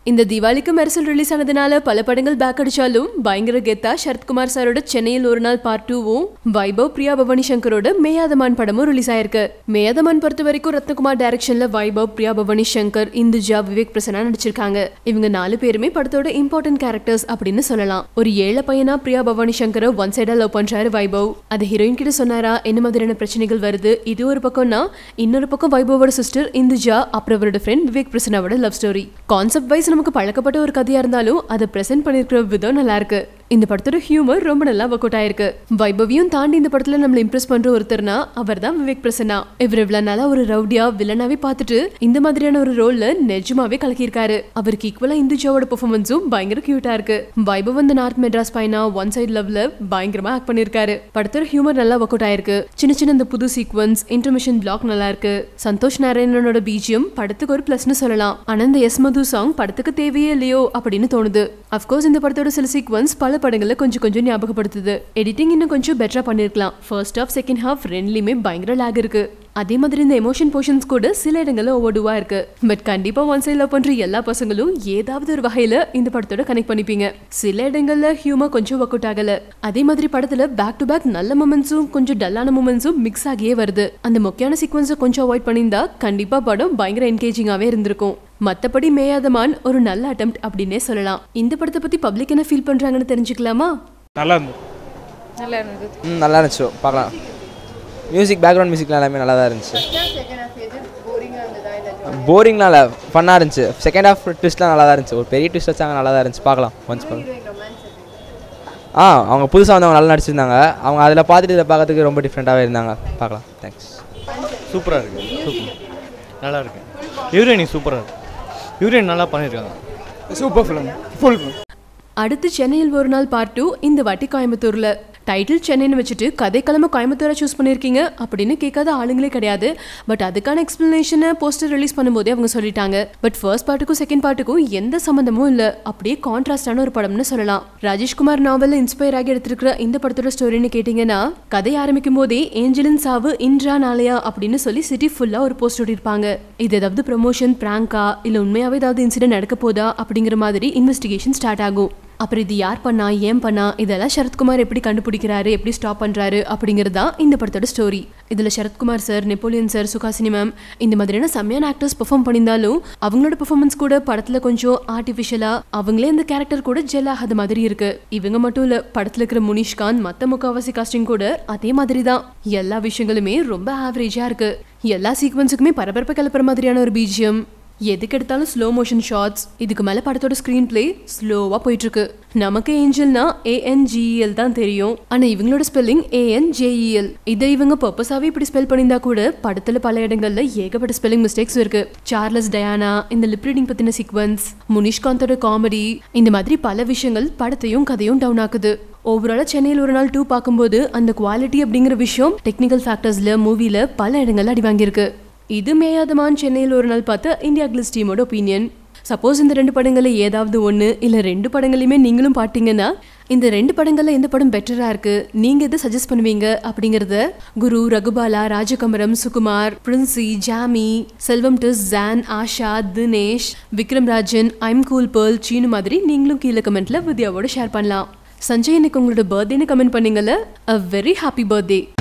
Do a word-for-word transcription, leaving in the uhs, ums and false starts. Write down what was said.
இந்த தீபாவளிக்கு மெர்சல் ரிலீஸ் ஆனதுனால பல படங்கள் பேக் அடிச்சாலும் பயங்கர கெத்தா சரத்குமார் சாரோட சென்னையில் ஒரு நாள் பார்ட் டூவும் வைபவ் பிரியா பவானி சங்கரோட மேயாத மான் படமும் ரிலீஸ் ஆயிருக்கு. மேயாத மான் பொறுத்த வரைக்கும் ரத்னகுமார் டைரக்ஷன்ல வைபவ், பிரியா பவானி சங்கர், இந்துஜா, விவேக் பிரசன்னா நடிச்சிருக்காங்க. இவங்க நாலு பேருமே படத்தோட இம்பார்ட்டன்ட் கேரக்டர்ஸ் அப்படின்னு சொல்லலாம். ஒரு ஏழை பையனா பிரியா பவானி சங்கரை ஒன் சைடா லவ் பண்றாரு வைபவ். அது ஹீரோயின் கிட்ட சொன்னாரா என்ன மாதிரியான பிரச்சனைகள் வருது. இது ஒரு பக்கம்னா இன்னொரு பக்கம் வைபவோட சிஸ்டர் இந்துஜா, அப்புறம் அவரோட ஃப்ரெண்ட் விவேக் பிரசன்னாவோட லவ் ஸ்டோரி. கான்செப்ட் வைஸ் நமக்கு பழக்கப்பட்ட ஒரு கதையா இருந்தாலும் அதை பிரசன்ட் பண்ணிருக்கிற விதம் நல்லா இருக்கு. இந்த படத்தோட ஹியூமர் ரொம்ப நல்லா ஒர்க் அவுட் ஆயிருக்கு. வைபவியும் தாண்டி இந்த படத்துல நம்மள இம்ப்ரெஸ் பண்ற ஒருத்தர்னா அவர் தான் விவேக் பிரசன்னா. இவர் இவ்வளவு நாளா ஒரு ரவுடியா வில்லனாவே பார்த்துட்டு இந்த மாதிரியான ஒரு ரோல்ல நிஜமாவே கலக்கியிருக்காரு. அவருக்கு ஈக்குவலா இந்துஜாவோட பெர்ஃபார்மன்ஸும் பயங்கர கியூட்டா இருக்கு. வைபவ் வந்து நார்த் மெட்ராஸ் பையனா ஒன் சைட் லவ்ல பயங்கரமா ஆக்ட் பண்ணிருக்காரு. படத்தோட ஹியூமர் நல்லா ஒர்க் அவுட் ஆயிருக்கு. சின்ன சின்ன இந்த புது சீக்வன்ஸ், இன்டர்மிஷன் பிளாக் நல்லா இருக்கு. சந்தோஷ் நாராயணனோட பிஜிஎம் படத்துக்கு ஒரு பிளஸ்னு சொல்லலாம். ஆனா இந்த எஸ் மது சாங் படத்துக்கு தேவையே இல்லையோ அப்படின்னு தோணுது. அப்கோர்ஸ் இந்த படத்தோட சில சீக்வன்ஸ் பல படங்கள்ல கொஞ்சம் கொஞ்சம் ஞாபகப்படுத்துது. எடிட்டிங் இன்னும் கொஞ்சம் பெட்டரா பண்ணிருக்கலாம். ஃபர்ஸ்ட் ஹாஃப் செகண்ட் ஹாஃப் ரெண்டுலயுமே பயங்கர லாக் இருக்கு. அதே மாதிரி இந்த எமோஷன் போர்ஷன்ஸ் கூட சில இடங்கள்ல ஓவர்டுவா இருக்கு. பட் கண்டிப்பா ஒன் சைட் லவ் பண்ற எல்லா பசங்களும் ஏதாவது ஒரு வகையில இந்த படத்தோட கனெக்ட் பண்ணிப்பீங்க. சில இடங்கள்ல ஹியூமர் கொஞ்சம் ஒர்க் அவுட் ஆகல. அதே மாதிரி படத்துல பேக் டு பேக் நல்ல மொமெண்ட்ஸும் கொஞ்சம் டல்லான மொமெண்ட்ஸும் மிக்ஸ் ஆகியே வருது. அந்த முக்கியமான சீக்வன்ஸை கொஞ்சம் அவாய்ட் பண்ணியிருந்தா கண்டிப்பா படம் பயங்கர என்கேஜிங்காவே இருந்திருக்கும். மத்தபடி மேயாத மான் ஒரு நல்ல அட்டெம்ப்ட் அப்படின்னே சொல்லலாம். இந்த படத்தை பத்தி பப்ளிக் என்ன ஃபீல் பண்றாங்கன்னு தெரிஞ்சுக்கலாமா? நல்லா இருந்தது. நல்லா இருந்தது. ம் நல்லா இருந்துச்சு. பார்க்கலாம். மியூசிக், பேக்ரவுண்ட் மியூசிக்லாம் எல்லாமே நல்லா தான் இருந்துச்சு. போரிங்லாம் இல்லை, ஃபன்னாக இருந்துச்சு. செகண்ட் ஹாஃப் ட்விஸ்ட்லாம் நல்லா தான் இருந்துச்சு. ஒரு பெரிய ட்விஸ்ட் வச்சாங்க, நல்லா தான் இருந்துச்சு. பார்க்கலாம் ஒன்ஸ் பார்க்கலாம். ஆ அவங்க புதுசாக வந்தவங்க நல்லா நடிச்சிருந்தாங்க. அவங்க அதில் பார்த்துட்டு இதை பார்க்கறதுக்கு ரொம்ப டிஃப்ரெண்ட்டாகவே இருந்தாங்க. பார்க்கலாம். தேங்க்ஸ். சூப்பராக இருக்குது. சூப்பர் நல்லா இருக்கு. ஹீரோயினி சூப்பராக இருக்கு. ஹீரோயின் நல்லா பண்ணியிருக்காங்க. Super film, full film. அடுத்து சென்னையில் ஒரு நாள் பார்ட் டூ இந்த வாட்டி கோயம்புத்தூர்ல. டைட்டில் சென்னைன்னு வச்சுட்டு கதைக்கிழமை கோயம்புத்தூரை சூஸ் பண்ணியிருக்கீங்க அப்படின்னு கேட்காத ஆளுங்களே கிடையாது. பட் அதுக்கான எக்ஸ்பிளனேஷனை போஸ்டர் ரிலீஸ் பண்ணும்போதே அவங்க சொல்லிட்டாங்க. பட் ஃபர்ஸ்ட் பார்ட்டுக்கும் செகண்ட் பார்ட்டுக்கும் எந்த சம்மந்தமும் இல்லை. அப்படியே கான்ட்ராஸ்டான ஒரு படம்னு சொல்லலாம். ராஜேஷ்குமார் நாவலில் இன்ஸ்பயர் ஆகி எடுத்திருக்கிற இந்த படத்தோட ஸ்டோரின்னு கேட்டீங்கன்னா, கதை ஆரம்பிக்கும் போதே ஏஞ்சலின் சாவு இன்றா நாளையா அப்படின்னு சொல்லி சிட்டி ஃபுல்லா ஒரு போஸ்ட் ஓடிருப்பாங்க. இது ஏதாவது ப்ரமோஷன், பிராங்கா, இல்ல உண்மையாவே ஏதாவது இன்சிடென்ட் நடக்க போதா அப்படிங்கிற மாதிரி இன்வெஸ்டிகேஷன் ஸ்டார்ட் ஆகும். அப்புறம் இது யார் பண்ணா, ஏன் பண்ணா, இதெல்லாம் சரத்குமார் எப்படி கண்டுபிடிக்கிறாரு, எப்படி ஸ்டாப் பண்றாரு அப்படிங்கிறது தான் இந்த படத்தோட ஸ்டோரி. இதுல Sarathkumar sir, Napoleon sir, Suhasini ma'am இந்த மாதிரியான செம்மையான ஆக்டர்ஸ் பெர்ஃபார்ம் பண்ணியிருந்தாலும் அவங்களோட பெர்ஃபார்மன்ஸ் கூட படத்துல கொஞ்சம் ஆர்டிஃபிஷியலா அவங்களே இந்த கேரக்டர் கூட ஜெல் ஆகாத மாதிரி இருக்கு. இவங்க மட்டும் இல்ல, படத்துல இருக்கிற முனிஷ்காந்த், மத்த முக்காவாசி காஸ்டிங் கூட அதே மாதிரி தான். எல்லா விஷயங்களுமே ரொம்ப ஆவரேஜா இருக்கு. எல்லா சீக்வன்ஸுக்குமே பரபரப்பை கிளப்புற மாதிரியான ஒரு பிஜிஎம், எதுக்கு எடுத்தாலும் ஸ்லோ மோஷன் ஷாட்ஸ். இதுக்கு மேல படத்தோட ஸ்கிரீன் பிளே ஸ்லோவா போயிட்டு இருக்கு. நமக்கு ஏஞ்சல்னா ஏஎன்ஜிஇஎல் தான் தெரியும். ஆனா இவங்களோட ஸ்பெல்லிங் ஏஎன்ஜேஇஎல். இதை இவங்க பர்பஸாவே இப்படி ஸ்பெல் பண்ணியிருந்தா கூட படத்துல பல இடங்கள்ல ஏகப்பட்ட ஸ்பெல்லிங் மிஸ்டேக்ஸ் இருக்கு. சார்லஸ் டயானா, இந்த லிப் ரீடிங் பத்தின சீக்வன்ஸ், முனிஷ்காந்தோட காமெடி, இந்த மாதிரி பல விஷயங்கள் படத்தையும் கதையும் டவுன் ஆக்குது. ஓவராலா சென்னையில் ஒரு நாள் டூ பார்க்கும்போது அந்த குவாலிட்டி அப்படிங்கிற விஷயம் டெக்னிக்கல் ஃபேக்டர்ஸ்ல மூவில பல இடங்கள்ல அடி வாங்கியிருக்கு. இது மேயாத மான் சென்னையில் ஒரு நாள் பார்த்த இந்தியா கிளிட்ஸ் டீமோட ஒப்பீனியன். சப்போஸ் இந்த ரெண்டு படங்கள்ல ஏதாவது ஒன்று இல்லை ரெண்டு படங்களையுமே நீங்களும் பார்த்தீங்கன்னா இந்த ரெண்டு படங்கள்ல எந்த படம் பெட்டரா இருக்கு, நீங்க எதை சஜஸ்ட் பண்ணுவீங்க அப்படிங்கறத குரு, ரகுபாலா, ராஜகமரம், சுகுமார், பிரின்சி, ஜாமி, செல்வம் டிஸ், John, Asha, Dinesh, Vikram Rajan, I'm cool pearl, Seenu மாதிரி நீங்களும் கீழே கமெண்ட்ல வித்யாவோட ஷேர் பண்ணலாம். சஞ்சய், இன்னைக்கு உங்களோட பர்த்டேன்னு கமெண்ட் பண்ணீங்கல்ல, அ வெரி ஹாப்பி பர்த்டே.